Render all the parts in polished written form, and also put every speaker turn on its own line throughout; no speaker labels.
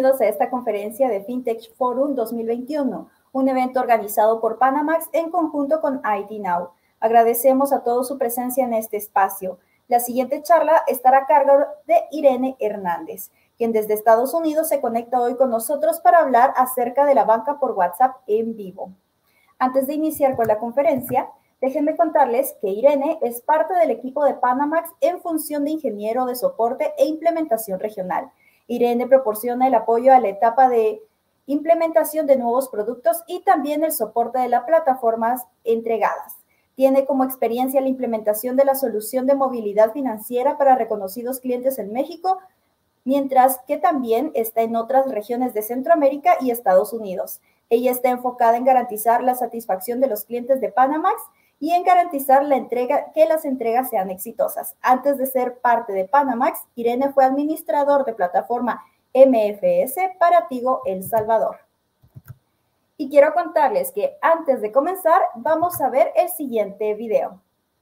Bienvenidos a esta conferencia de FinTech Forum 2021, un evento organizado por Panamax en conjunto con ID Now. Agradecemos a todos su presencia en este espacio. La siguiente charla estará a cargo de Irene Hernández, quien desde Estados Unidos se conecta hoy con nosotros para hablar acerca de la banca por WhatsApp en vivo. Antes de iniciar con la conferencia, déjenme contarles que Irene es parte del equipo de Panamax en función de ingeniero de soporte e implementación regional. Irene proporciona el apoyo a la etapa de implementación de nuevos productos y también el soporte de las plataformas entregadas. Tiene como experiencia la implementación de la solución de movilidad financiera para reconocidos clientes en México, mientras que también está en otras regiones de Centroamérica y Estados Unidos. Ella está enfocada en garantizar la satisfacción de los clientes de Panamax y en garantizar que las entregas sean exitosas. Antes de ser parte de Panamax, Irene fue administrador de plataforma MFS para Tigo El Salvador. Y quiero contarles que antes de comenzar, vamos a ver el siguiente video.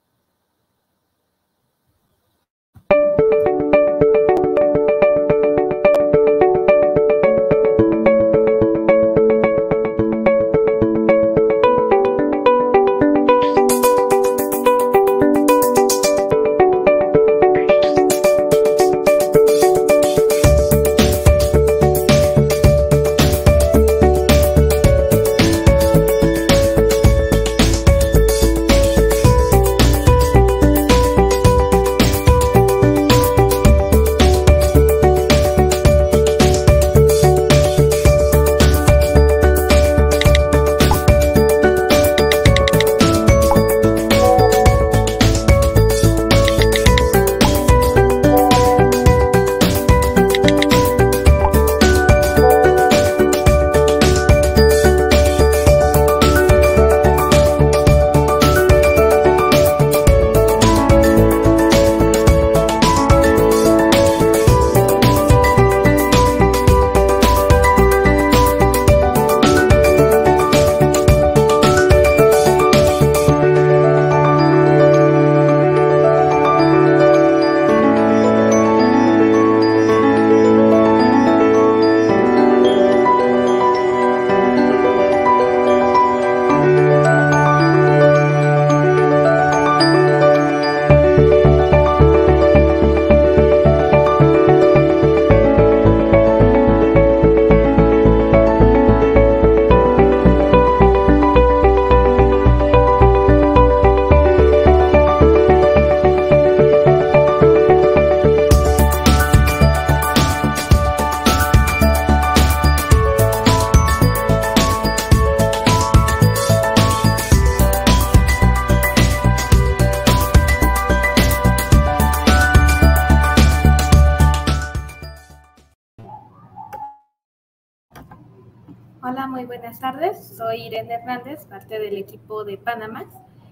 Hola, muy buenas tardes. Soy Irene Hernández, parte del equipo de Panamax.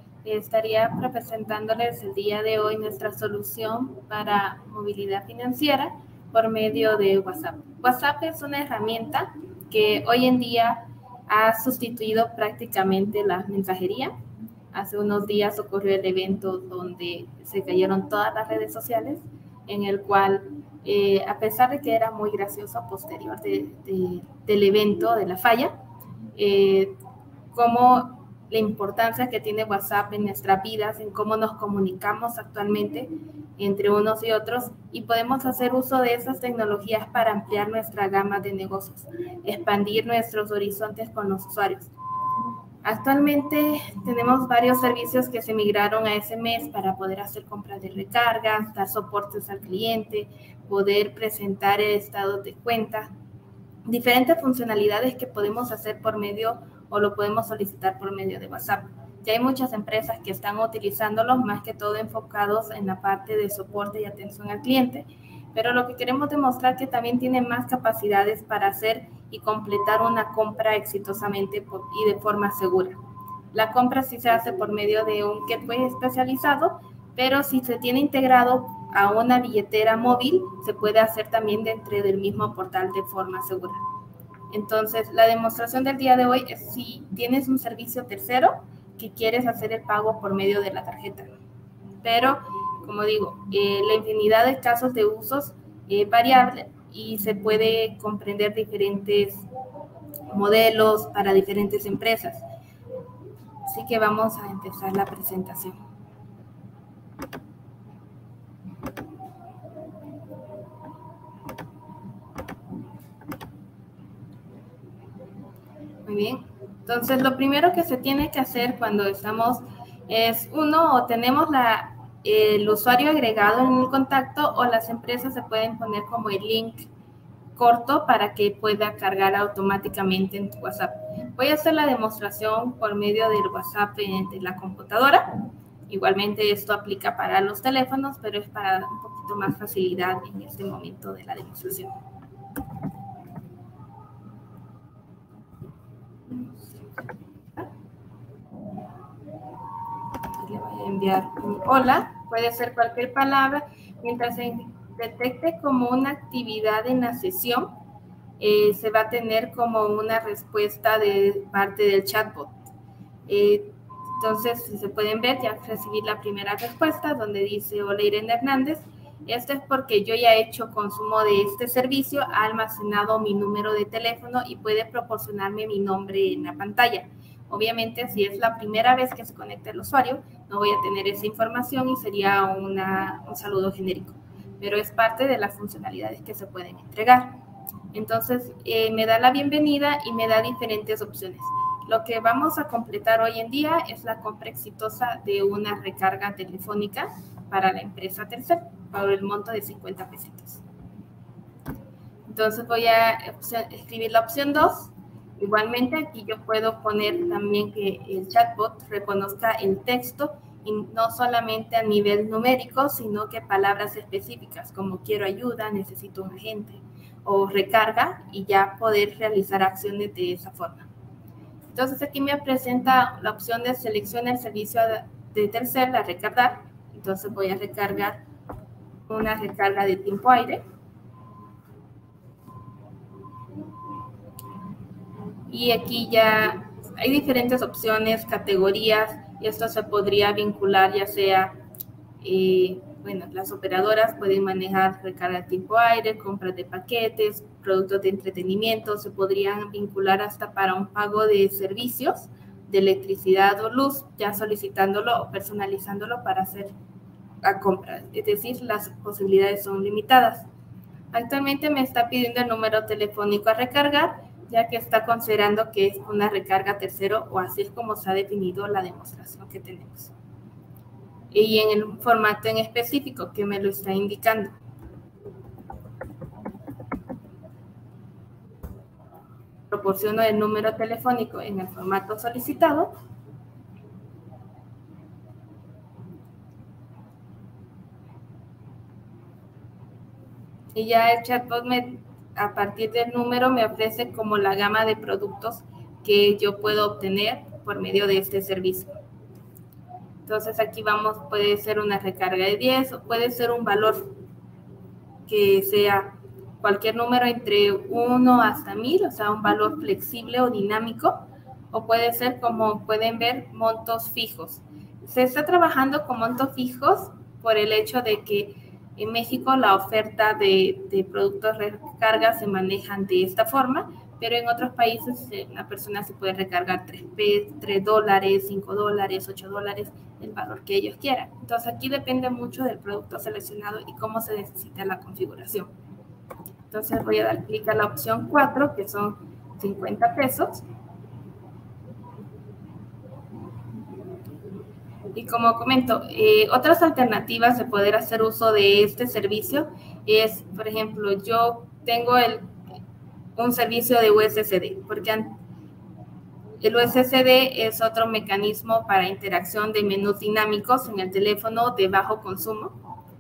Estaría presentándoles el día de hoy nuestra solución para movilidad financiera por medio de WhatsApp. WhatsApp es una herramienta que hoy en día ha sustituido prácticamente la mensajería. Hace unos días ocurrió el evento donde se cayeron todas las redes sociales, en el cual a pesar de que era muy gracioso posterior del evento, de la falla, como la importancia que tiene WhatsApp en nuestras vidas, en cómo nos comunicamos actualmente entre unos y otros, y podemos hacer uso de esas tecnologías para ampliar nuestra gama de negocios, expandir nuestros horizontes con los usuarios. Actualmente tenemos varios servicios que se migraron a SMS para poder hacer compras de recargas, dar soportes al cliente, poder presentar el estado de cuenta, diferentes funcionalidades que podemos hacer por medio o lo podemos solicitar por medio de WhatsApp. Ya hay muchas empresas que están utilizándolos, más que todo enfocados en la parte de soporte y atención al cliente, pero lo que queremos demostrar es que también tiene más capacidades para hacer y completar una compra exitosamente y de forma segura. La compra sí se hace por medio de un gateway especializado, pero si se tiene integrado a una billetera móvil, se puede hacer también dentro del mismo portal de forma segura. Entonces, la demostración del día de hoy es si tienes un servicio tercero que quieres hacer el pago por medio de la tarjeta. Pero, como digo, la infinidad de casos de usos variable y se puede comprender diferentes modelos para diferentes empresas. Así que vamos a empezar la presentación. Muy bien. Entonces, lo primero que se tiene que hacer cuando estamos es, uno, o tenemos el usuario agregado en el contacto, o las empresas se pueden poner como el link corto para que pueda cargar automáticamente en tu WhatsApp. Voy a hacer la demostración por medio del WhatsApp de la computadora. Igualmente esto aplica para los teléfonos, pero es para un poquito más facilidad en este momento de la demostración. Le voy a enviar un hola, puede ser cualquier palabra, mientras se detecte como una actividad en la sesión, se va a tener como una respuesta de parte del chatbot. Entonces, si se pueden ver, ya recibí la primera respuesta donde dice: hola Irene Hernández, esto es porque yo ya he hecho consumo de este servicio, ha almacenado mi número de teléfono y puede proporcionarme mi nombre en la pantalla. Obviamente, si es la primera vez que se conecta el usuario, no voy a tener esa información y sería un saludo genérico, pero es parte de las funcionalidades que se pueden entregar. Entonces, me da la bienvenida y me da diferentes opciones. Lo que vamos a completar hoy en día es la compra exitosa de una recarga telefónica para la empresa Telcel por el monto de 50 pesitos. Entonces voy a escribir la opción 2. Igualmente aquí yo puedo poner también que el chatbot reconozca el texto y no solamente a nivel numérico, sino que palabras específicas como quiero ayuda, necesito un agente o recarga, y ya poder realizar acciones de esa forma. Entonces aquí me presenta la opción de seleccionar el servicio de Telcel a recargar. Entonces voy a recargar una recarga de tiempo aire. Y aquí ya hay diferentes opciones, categorías, y esto se podría vincular ya sea, bueno, las operadoras pueden manejar recarga de tiempo aire, compras de paquetes, productos de entretenimiento, se podrían vincular hasta para un pago de servicios de electricidad o luz, ya solicitándolo o personalizándolo para hacer la compra. Es decir, las posibilidades son limitadas. Actualmente me está pidiendo el número telefónico a recargar, ya que está considerando que es una recarga tercero, o así es como se ha definido la demostración que tenemos. Y en el formato en específico que me lo está indicando. Proporciono el número telefónico en el formato solicitado. Y ya el chatbot a partir del número me ofrece como la gama de productos que yo puedo obtener por medio de este servicio. Entonces aquí puede ser una recarga de 10 o puede ser un valor que sea cualquier número entre 1 hasta 1000, o sea, un valor flexible o dinámico, o puede ser, como pueden ver, montos fijos. Se está trabajando con montos fijos por el hecho de que en México la oferta de productos recarga se manejan de esta forma, pero en otros países una persona se puede recargar $3, $5, $8, el valor que ellos quieran. Entonces aquí depende mucho del producto seleccionado y cómo se necesita la configuración. Entonces voy a dar clic a la opción 4, que son 50 pesos. Y como comento, otras alternativas de poder hacer uso de este servicio es, por ejemplo, yo tengo un servicio de USSD, porque el USSD es otro mecanismo para interacción de menús dinámicos en el teléfono de bajo consumo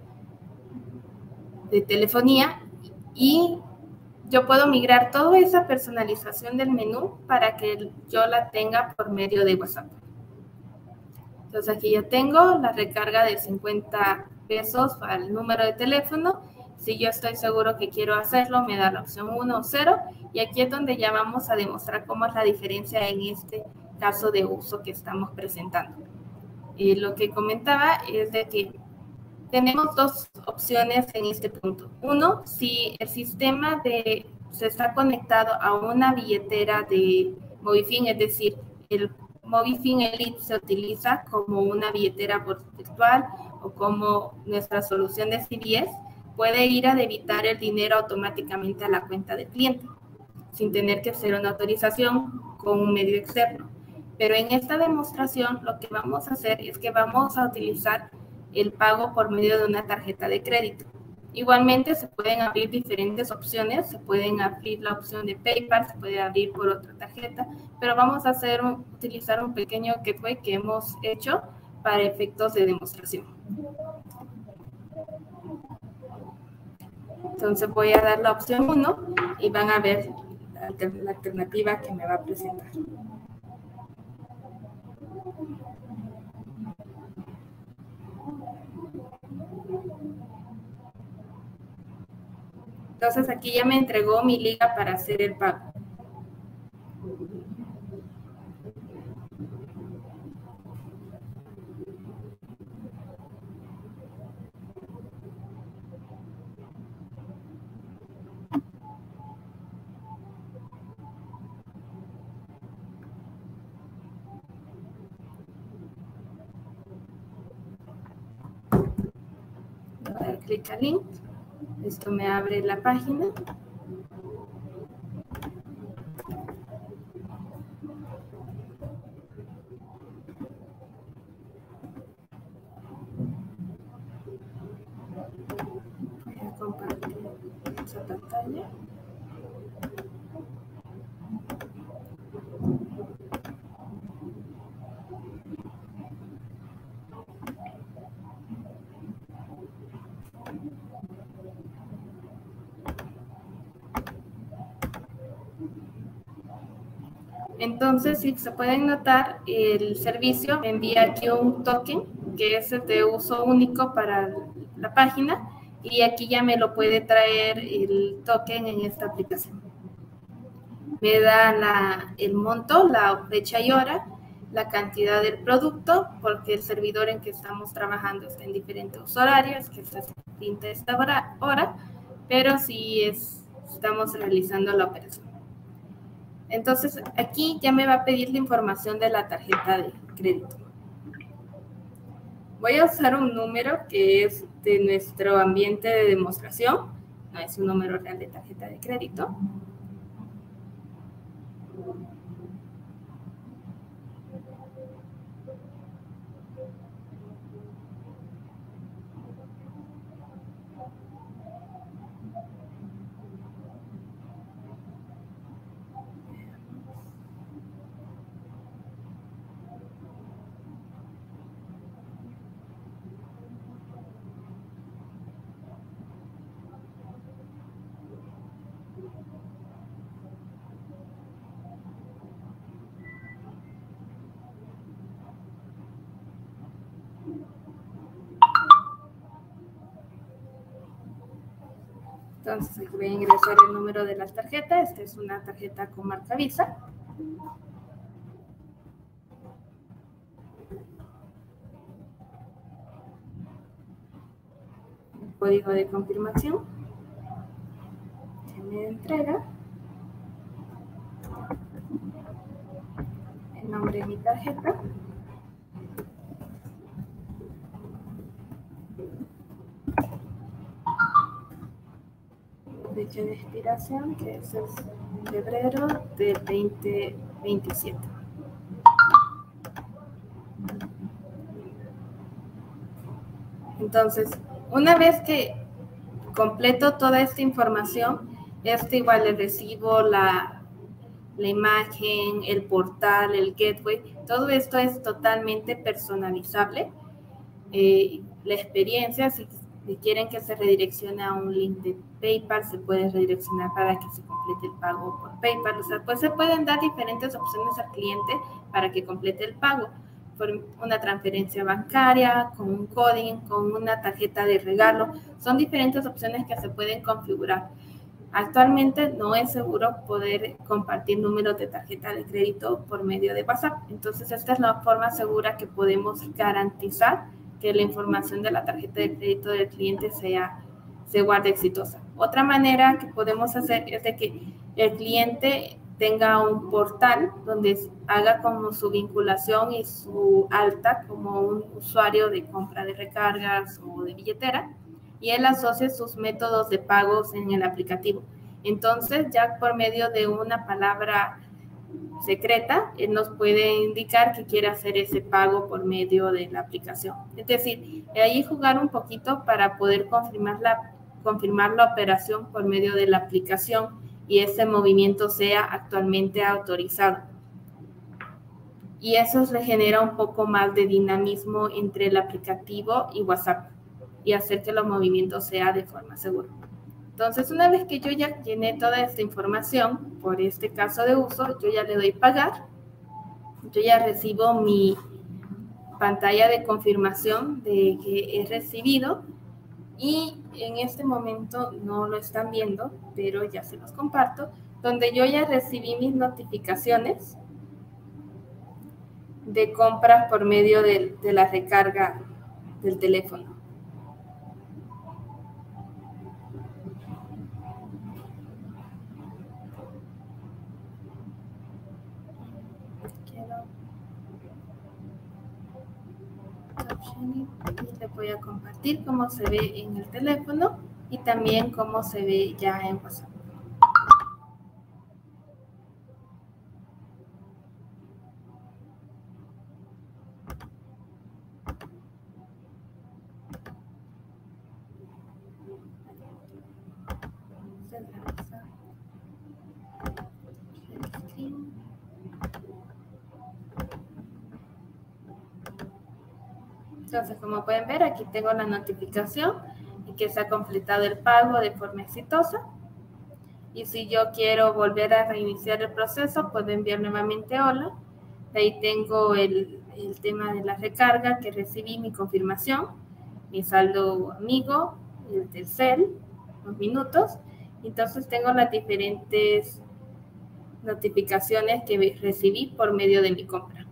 de telefonía, y yo puedo migrar toda esa personalización del menú para que yo la tenga por medio de WhatsApp. Entonces aquí ya tengo la recarga de 50 pesos para el número de teléfono. Si yo estoy seguro que quiero hacerlo, me da la opción 1 o 0. Y aquí es donde ya vamos a demostrar cómo es la diferencia en este caso de uso que estamos presentando. Lo que comentaba es de que tenemos dos opciones en este punto. Uno, si el sistema se está conectado a una billetera de Movifin, es decir, el Movifin Elite se utiliza como una billetera virtual o como nuestra solución de CBS, puede ir a debitar el dinero automáticamente a la cuenta del cliente, sin tener que hacer una autorización con un medio externo. Pero en esta demostración lo que vamos a hacer es que vamos a utilizar el pago por medio de una tarjeta de crédito. Igualmente se pueden abrir diferentes opciones, se pueden abrir la opción de PayPal, se puede abrir por otra tarjeta, pero vamos a utilizar un pequeño gateway que hemos hecho para efectos de demostración. Entonces voy a dar la opción 1 y van a ver la alternativa que me va a presentar. Entonces aquí ya me entregó mi liga para hacer el pago. Voy a dar clic al link. Esto me abre la página. Voy a compartir esa pantalla. Entonces, si se pueden notar, el servicio envía aquí un token que es el de uso único para la página y aquí ya me lo puede traer el token en esta aplicación. Me da el monto, la fecha y hora, la cantidad del producto, porque el servidor en que estamos trabajando está en diferentes horarios, que está distinta esta hora, pero sí estamos realizando la operación. Entonces, aquí ya me va a pedir la información de la tarjeta de crédito. Voy a usar un número que es de nuestro ambiente de demostración. No es un número real de tarjeta de crédito. Entonces, aquí voy a ingresar el número de las tarjetas. Esta es una tarjeta con marca Visa. El código de confirmación. Se me entrega. El nombre de mi tarjeta. Fecha de expiración, que es el febrero del 2027. Entonces, una vez que completo toda esta información, igual le recibo la imagen, el portal, el gateway, todo esto es totalmente personalizable. La experiencia, si quieren que se redireccione a un link de PayPal, se puede redireccionar para que se complete el pago por PayPal. O sea, pues se pueden dar diferentes opciones al cliente para que complete el pago. Por una transferencia bancaria, con un coding, con una tarjeta de regalo. Son diferentes opciones que se pueden configurar. Actualmente no es seguro poder compartir números de tarjeta de crédito por medio de WhatsApp. Entonces, esta es la forma segura que podemos garantizar que la información de la tarjeta de crédito del cliente se guarde exitosa. Otra manera que podemos hacer es de que el cliente tenga un portal donde haga como su vinculación y su alta como un usuario de compra de recargas o de billetera, y él asocie sus métodos de pagos en el aplicativo. Entonces, ya por medio de una palabra secreta, él nos puede indicar que quiere hacer ese pago por medio de la aplicación. Es decir, ahí jugar un poquito para poder confirmar la operación por medio de la aplicación y ese movimiento sea actualmente autorizado. Y eso le genera un poco más de dinamismo entre el aplicativo y WhatsApp y hacer que los movimientos sea de forma segura. Entonces, una vez que yo ya llené toda esta información por este caso de uso, yo ya le doy pagar. Yo ya recibo mi pantalla de confirmación de que he recibido. Y en este momento no lo están viendo, pero ya se los comparto, donde yo ya recibí mis notificaciones de compras por medio de la recarga del teléfono. Y les voy a compartir cómo se ve en el teléfono y también cómo se ve ya en WhatsApp. Entonces, como pueden ver, aquí tengo la notificación de que se ha completado el pago de forma exitosa. Y si yo quiero volver a reiniciar el proceso, puedo enviar nuevamente hola. De ahí tengo el tema de la recarga que recibí, mi confirmación, mi saldo amigo, el Telcel, los minutos. Entonces tengo las diferentes notificaciones que recibí por medio de mi compra.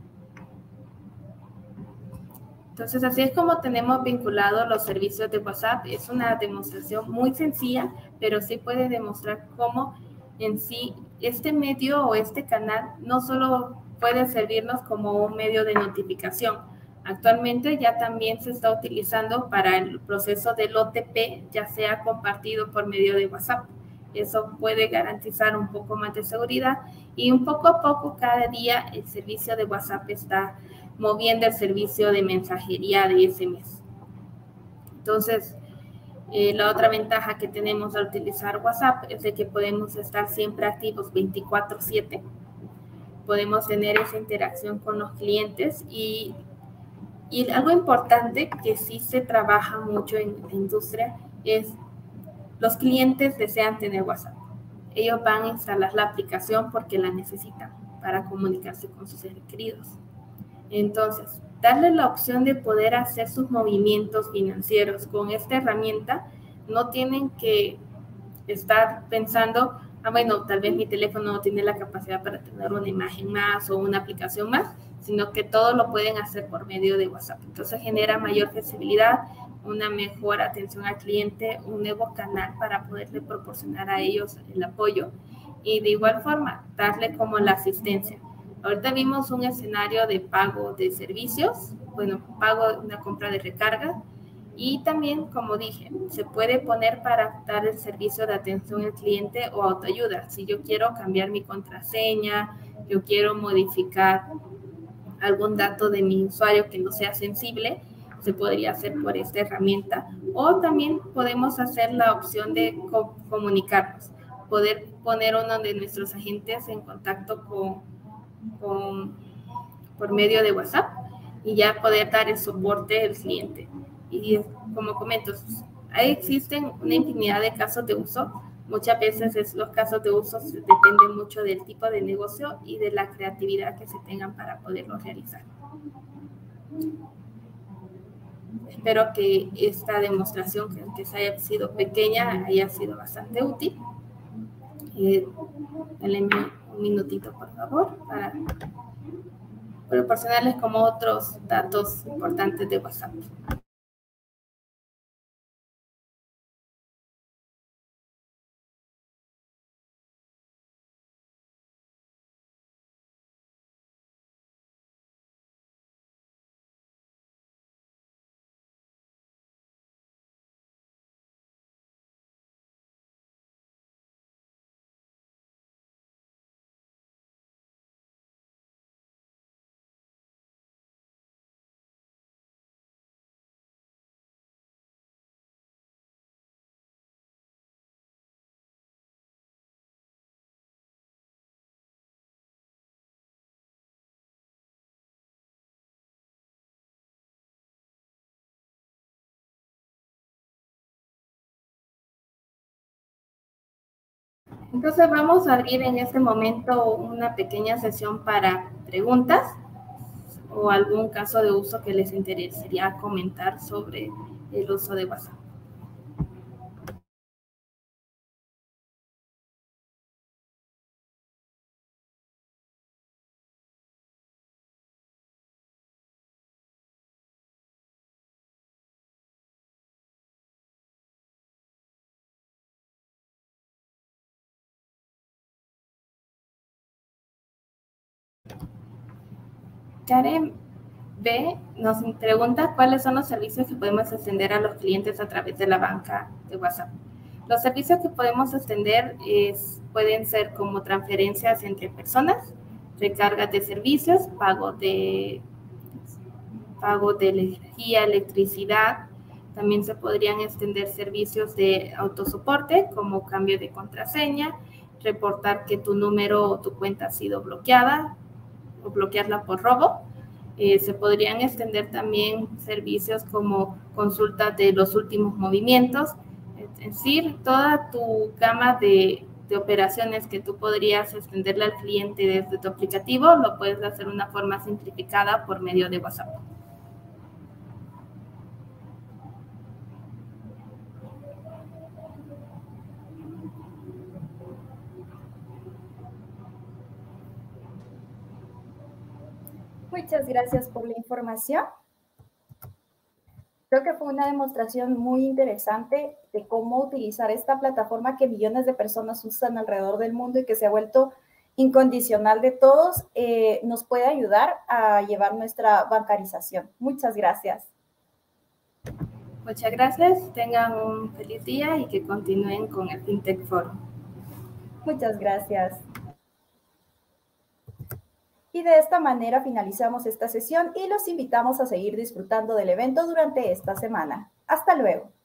Entonces, así es como tenemos vinculados los servicios de WhatsApp. Es una demostración muy sencilla, pero sí puede demostrar cómo en sí este medio o este canal no solo puede servirnos como un medio de notificación. Actualmente ya también se está utilizando para el proceso del OTP, ya sea compartido por medio de WhatsApp. Eso puede garantizar un poco más de seguridad y un poco a poco cada día el servicio de WhatsApp está moviendo el servicio de mensajería de SMS. Entonces, la otra ventaja que tenemos al utilizar WhatsApp es de que podemos estar siempre activos 24/7. Podemos tener esa interacción con los clientes y algo importante que sí se trabaja mucho en la industria es los clientes desean tener WhatsApp. Ellos van a instalar la aplicación porque la necesitan para comunicarse con sus seres queridos. Entonces, darle la opción de poder hacer sus movimientos financieros con esta herramienta, no tienen que estar pensando, bueno, tal vez mi teléfono no tiene la capacidad para tener una imagen más o una aplicación más, sino que todo lo pueden hacer por medio de WhatsApp. Entonces, genera mayor flexibilidad, una mejor atención al cliente, un nuevo canal para poderle proporcionar a ellos el apoyo y de igual forma, darle como la asistencia. Ahorita vimos un escenario de pago de servicios, bueno, pago de una compra de recarga y también, como dije, se puede poner para dar el servicio de atención al cliente o autoayuda. Si yo quiero cambiar mi contraseña, yo quiero modificar algún dato de mi usuario que no sea sensible, se podría hacer por esta herramienta. O también podemos hacer la opción de comunicarnos, poder poner uno de nuestros agentes en contacto por medio de WhatsApp y ya poder dar el soporte al cliente. Y como comento, existen una infinidad de casos de uso. Muchas veces los casos de uso dependen mucho del tipo de negocio y de la creatividad que se tengan para poderlo realizar. Espero que esta demostración, que aunque haya sido pequeña, haya sido bastante útil. Denle un minutito, por favor, para proporcionarles como otros datos importantes de WhatsApp. Entonces vamos a abrir en este momento una pequeña sesión para preguntas o algún caso de uso que les interesaría comentar sobre el uso de WhatsApp. Karen B. nos pregunta cuáles son los servicios que podemos extender a los clientes a través de la banca de WhatsApp. Los servicios que podemos extender pueden ser como transferencias entre personas, recargas de servicios, pago de energía, electricidad. También se podrían extender servicios de autosoporte como cambio de contraseña, reportar que tu número o tu cuenta ha sido bloqueada o bloquearla por robo. Se podrían extender también servicios como consulta de los últimos movimientos, es decir, toda tu gama de operaciones que tú podrías extenderle al cliente desde tu aplicativo, lo puedes hacer de una forma simplificada por medio de WhatsApp.
Muchas gracias por la información. Creo que fue una demostración muy interesante de cómo utilizar esta plataforma que millones de personas usan alrededor del mundo y que se ha vuelto incondicional de todos, nos puede ayudar a llevar nuestra bancarización. Muchas gracias.
Muchas gracias. Tengan un feliz día y que continúen con el FinTech Forum.
Muchas gracias. Y de esta manera finalizamos esta sesión y los invitamos a seguir disfrutando del evento durante esta semana. Hasta luego.